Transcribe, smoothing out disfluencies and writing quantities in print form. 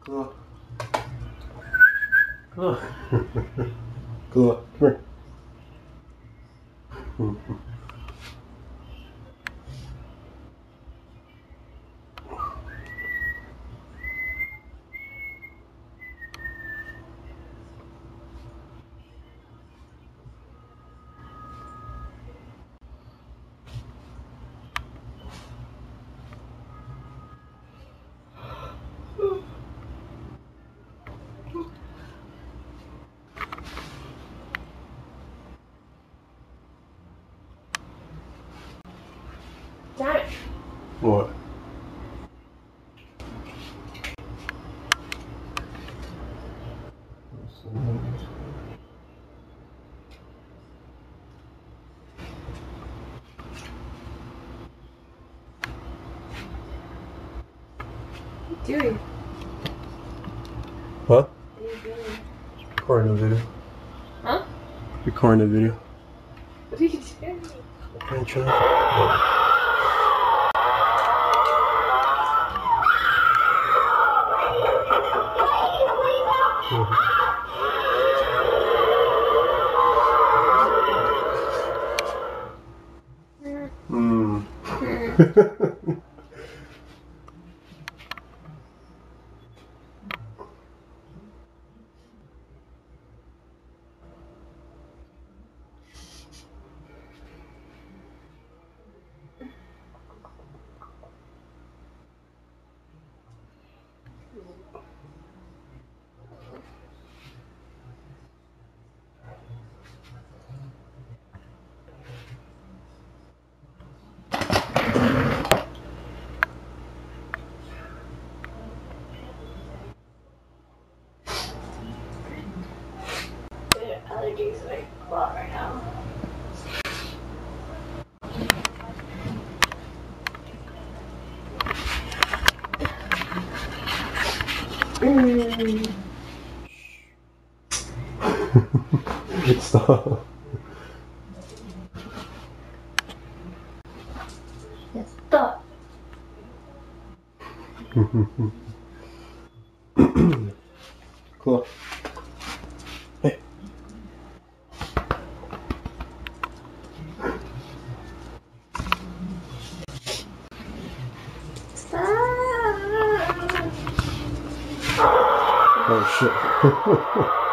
Cool. Cool. Cool. Come here. Damn it. What? What are you doing? What? What are you doing? Recording a video. Huh? Recording a video. What are you doing? I'm trying. Mm. The allergies like a lot right now. Stop. Stop. Cool. Hey. Stop. Oh shit.